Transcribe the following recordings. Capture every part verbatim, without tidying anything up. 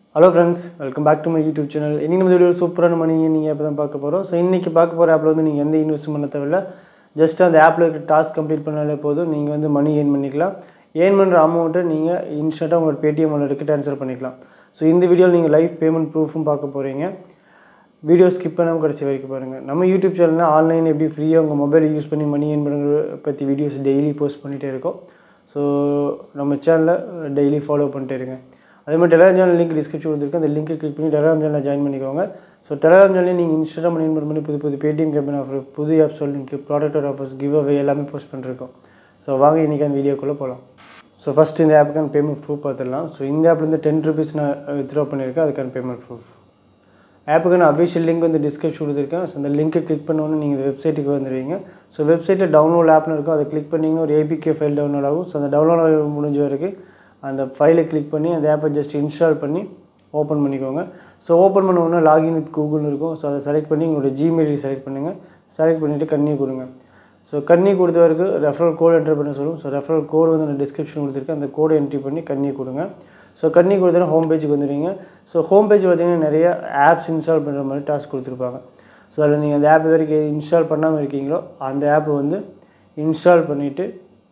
Hello friends, welcome back to my YouTube channel. In this video, super money நீங்க இப்ப தான் பார்க்க போறோம். So இன்னைக்கு பார்க்க போற ஆப்ல வந்து நீங்க எந்த இன்வெஸ்ட் பண்ண தேவையில்ல. ஜஸ்ட் அந்த ஆப்ல இருக்க டாஸ்க் கம்ப்ளீட் பண்ணாலே போதும் நீங்க வந்து மணி earn பண்ணிக்கலாம். earn பண்ற அமௌண்ட்டை நீங்க இன்ஸ்டன்ட்டா உங்க Paytm வாலெட்டுக்கு ட்ரான்ஸ்ஃபர் பண்ணிக்கலாம். So இந்த வீடியோல நீங்க லைவ் பேமெண்ட் ப்ரூஃபும் பார்க்க போறீங்க. வீடியோ ஸ்கிப் பண்ணாம கடைசி வரைக்கும் பாருங்க. நம்ம YouTube சேனல்ல ஆன்லைன்ல எப்படி ஃப்ரீயா உங்க மொபைலை யூஸ் பண்ணி மணி earn பண்றது பத்தி வீடியோஸ் டெய்லி போஸ்ட் பண்ணிட்டே இருக்கோம். So நம்ம சேனலை டெய்லி ஃபாலோ பண்ணிட்டே இருங்க. அதே மாதிரி டெலிகிராம் சேனல் லிங்க் டிஸ்கிரிப்ஷன் கொடுத்துருக்கேன். அந்த லிங்கை கிளிக் பண்ணி டெலிகிராம் சேனலில் ஜாயின் பண்ணிக்கோங்க. ஸோ டெலிகிராம் சேனலில் நீங்கள் இன்ஸ்டாகிராம் மணி earn பண்ணி புது புது பேடிஎம் கம்பெனி ஆஃபர், புது apps link, product offers, give away எல்லாமே போஸ்ட் பண்ணிருக்கோம். ஸோ வாங்க இன்றைக்கான வீடியோக்குள்ளே போகலாம். ஸோ ஃபஸ்ட் இந்த ஆப்புக்கான பேமெண்ட் ப்ரூஃப் பார்த்துடலாம். ஸோ இந்த ஆப்லேருந்து டென் ருபீஸ் நான் வித்ட்ரா பண்ணியிருக்கேன். அதுக்கான பேமெண்ட் ப்ரூஃப் ஆப்புக்கான அஃபிஷியல் லிங்க் வந்து டிஸ்கிரிப்ஷன் கொடுத்துருக்கேன். ஸோ அந்த லிங்க்கை கிளிக் பண்ணோன்னு நீங்கள் இந்த வெப்சைட்டுக்கு வந்துடுவீங்க. ஸோ வெப்சைட்டில் டவுன்லோட் ஆப்னு இருக்கும். அதை கிளிக் பண்ணிங்கன்னா ஒரு ஏபிகே ஃபைல் டவுன்லோட் ஆகும். ஸோ அந்த டவுன்லோட் முடிஞ்ச வரைக்கும் அந்த ஃபைலை கிளிக் பண்ணி அந்த ஆப்பை ஜஸ்ட் இன்ஸ்டால் பண்ணி ஓப்பன் பண்ணிக்கோங்க. ஸோ ஓப்பன் பண்ண உடனே லாகின் வித் கூகுள்னு இருக்கும். ஸோ அதை செலக்ட் பண்ணி உங்களோட ஜிமெயில் செலக்ட் பண்ணுங்கள். செலக்ட் பண்ணிவிட்டு கன்னியூ கொடுங்க. ஸோ கன்னியூ கொடுத்த வரைக்கும் ரெஃபரல் கோட் என்ட்ரு பண்ண சொல்லும். ஸோ ரெஃபரல் கோடு வந்து நான் டிஸ்கிரிப்ஷன் கொடுத்துருக்கேன். அந்த கோடை என்ட்ரி பண்ணி கன்னியூ கொடுங்க. ஸோ கன்னியூ கொடுத்தா ஹோம் பேஜுக்கு வந்துடுவீங்க. ஸோ ஹோம் பேஜ் பார்த்திங்கன்னா நிறைய ஆப்ஸ் இன்ஸ்டால் பண்ணுற மாதிரி டாஸ்க் கொடுத்துருப்பாங்க. ஸோ அதில் நீங்கள் அந்த ஆப் வரைக்கும் இன்ஸ்டால் பண்ணாமல் இருக்கீங்களோ அந்த ஆப்பை வந்து இன்ஸ்டால் பண்ணிவிட்டு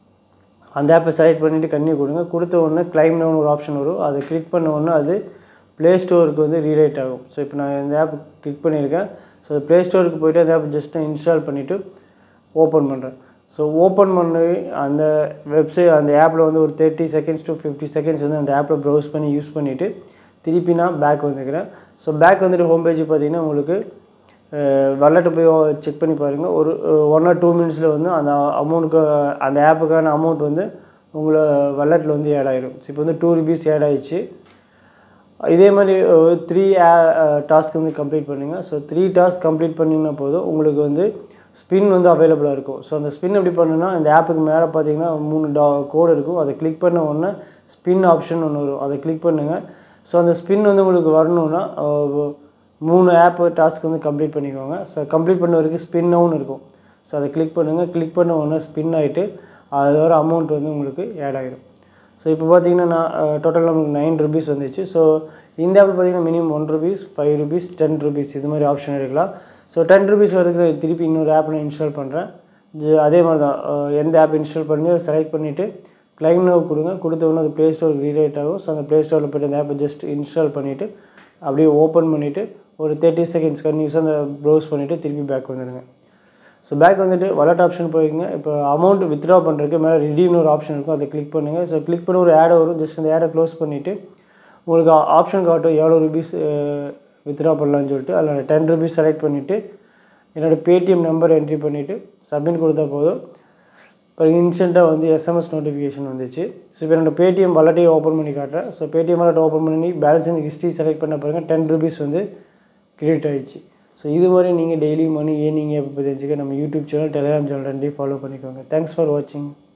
அந்த ஆப்பை செலக்ட் பண்ணிவிட்டு கன்னியூ கொடுங்க. கொடுத்த உடனே கிளைம் நவுன்னு ஒரு ஆப்ஷன் வரும். அதை கிளிக் பண்ண உடனே அது ப்ளே ஸ்டோருக்கு வந்து ரீரைட் ஆகும். ஸோ இப்போ நான் இந்த ஆப் கிளிக் பண்ணியிருக்கேன். ஸோ ப்ளே ஸ்டோருக்கு போய்ட்டு அந்த ஆப் ஜஸ்ட் நான் இன்ஸ்டால் பண்ணிவிட்டு ஓப்பன் பண்ணுறேன். ஸோ ஓப்பன் பண்ணி அந்த வெப்சைட் அந்த ஆப்பில் வந்து ஒரு thirty seconds to fifty seconds வந்து அந்த ஆப்பில் ப்ரௌஸ் பண்ணி யூஸ் பண்ணிவிட்டு திருப்பி நான் பேக் வந்துக்கிறேன். ஸோ பேக் வந்துட்டு ஹோம் பேஜ் பார்த்திங்கன்னா உங்களுக்கு வாலெட்டை போய் செக் பண்ணி பாருங்கள். ஒரு ஒன் ஆர் டூ மினிட்ஸில் வந்து அந்த அமௌண்ட்டுக்கு அந்த ஆப்புக்கான அமௌண்ட் வந்து உங்களை வாலெட்டில் வந்து ஆட் ஆகிடும். ஸோ இப்போ வந்து டூ ருபீஸ் ஆட் ஆகிடுச்சு. இதே மாதிரி த்ரீ டாஸ்க் வந்து கம்ப்ளீட் பண்ணுங்கள். ஸோ த்ரீ டாஸ்க் கம்ப்ளீட் பண்ணிங்கன்னா போதும் உங்களுக்கு வந்து ஸ்பின் வந்து அவைலபிளாக இருக்கும். ஸோ அந்த ஸ்பின் எப்படி பண்ணுன்னா இந்த ஆப்புக்கு மேலே பார்த்தீங்கன்னா மூணு டா கோடு இருக்கும். அதை கிளிக் பண்ண உடனே ஸ்பின் ஆப்ஷன் ஒன்று வரும். அதை கிளிக் பண்ணுங்கள். ஸோ அந்த ஸ்பின் வந்து உங்களுக்கு வரணுன்னா மூணு ஆப்பு டாஸ்க் வந்து கம்ப்ளீட் பண்ணிக்கோங்க. ஸோ கம்ப்ளீட் பண்ண வரைக்கும் ஸ்பின் நவுன்னு இருக்கும். ஸோ அதை கிளிக் பண்ணுங்கள். கிளிக் பண்ண உடனே ஸ்பின் ஆகிட்டு அதோட அமௌண்ட் வந்து உங்களுக்கு ஆட் ஆகிடும். ஸோ இப்போ பார்த்தீங்கன்னா நான் டோட்டலாக நமக்கு நைன் ருபீஸ் வந்துச்சு. ஸோ இந்த ஆப்பில் பார்த்தீங்கன்னா minimum one rupees, five rupees, ten rupees இது மாதிரி ஆப்ஷன் எடுக்கலாம். ஸோ டென் ருபீஸ் வரைக்கும் திருப்பி இன்னொரு ஆப் நான் இன்ஸ்டால் பண்ணுறேன். அதே மாதிரி தான் எந்த ஆப் இன்ஸ்டால் பண்ணி அதை செலக்ட் பண்ணிவிட்டு கிளைம் நவ் கொடுங்க. கொடுத்த உடனே அது ப்ளே ஸ்டோருக்கு ரீரைட் ஆகும். ஸோ அந்த ப்ளே ஸ்டோரில் போய்ட்டு அந்த ஆப்பை ஜஸ்ட் இன்ஸ்டால் பண்ணிவிட்டு அப்படியே ஓப்பன் பண்ணிவிட்டு ஒரு தேர்ட்டி செகண்ட்ஸ் கன்யூஸாக அந்த ப்ரௌஸ் பண்ணிவிட்டு திருப்பி பேக் வந்துடுங்க. ஸோ பேக் வந்துட்டு வாலெட் ஆப்ஷன் போய்க்குங்க. இப்போ அமௌண்ட் வித்ட்ரா பண்ணுறதுக்கு மேலே ரிடீம்னு ஒரு ஆப்ஷன் இருக்கும். அதை கிளிக் பண்ணுங்கள். ஸோ கிளிக் பண்ணி ஒரு ஆடை வரும். ஜஸ்ட் அந்த ஆடை க்ளோஸ் பண்ணிவிட்டு உங்களுக்கு ஆப்ஷன் காட்டும் எவ்வளோ ருபீஸ் வித்ட்ரா பண்ணலான்னு சொல்லிட்டு அதில் டென் ருபீஸ் செலக்ட் பண்ணிவிட்டு என்னோடய பேடிஎம் நம்பர் என்ட்ரி பண்ணிவிட்டு சப்மிட் கொடுத்தா போதும். இப்போ இன்ஸ்டண்ட்டாக வந்து எஸ்எம்எஸ் நோட்டிஃபிகேஷன் வந்துச்சு. ஸோ இப்போ என்னோடய பேடிஎம் வாலெட்டையும் ஓப்பன் பண்ணி காட்டுறேன். ஸோ பேடிஎம் வாலெட் ஓப்பன் பண்ணி பேலன்ஸ் இந்த ஹிஸ்ட்ரி செலக்ட் பண்ண பாருங்கள். டென் ருபீஸ் வந்து கிரெடிட் ஆகிடுச்சு. ஸோ இது மாதிரி நீங்கள் டெய்லி மணி ஏர்னிங் எப்போ தெரிஞ்சுக்க நம்ம யூடியூப் சேனல், டெலிகிராம் சேனல் ரெண்டையும் ஃபாலோ பண்ணிக்கோங்க. தேங்க்ஸ் ஃபார் வாட்சிங்.